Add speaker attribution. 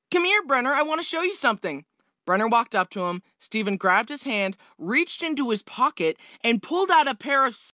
Speaker 1: Come here, Brenner, I want to show you something. Brenner walked up to him. Steven grabbed his hand, reached into his pocket, and pulled out a pair of